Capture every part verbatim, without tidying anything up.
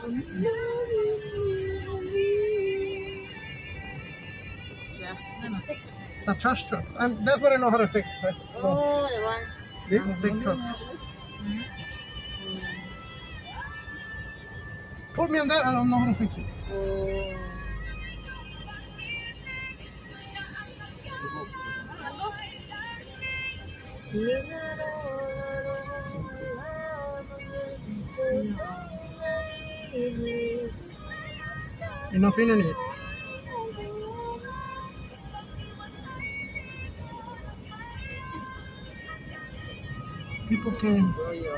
The trash trucks. And that's what I know how to fix. Right? Oh, the one. Big, big trucks. Mm-hmm. Put me on that, I don't know how to fix it. Oh. Enough internet. People can.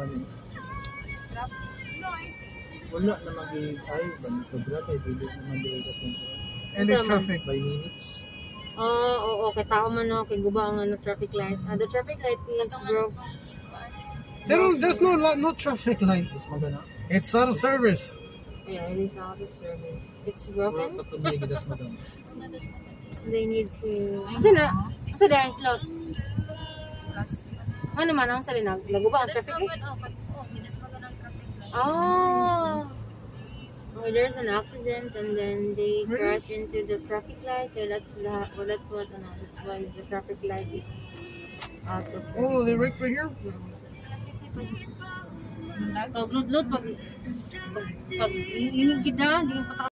Wala naman din ay banito kay dili naman dili ka kung And the traffic by minutes. Oh, oo, kay tao man no, kay guba ang ano traffic light. Uh, the traffic light is broke. There there's no no traffic light. Is magana? It's out of service. Yeah, it is out of service. It's broken. Patugay gidas madam. They need to. Asa na? Asa dahil slot? Ano man ang salinag? Laguba ang traffic light? Oh, gidas magana ang traffic light. Oh. Oh, there's an accident and then they crash into the traffic light. So that's the, well, that's what, ano, that's why the traffic light is out of service. Oh, they right right here? Pag load-load, pag, pag, pag, yung kita, hindi yung pata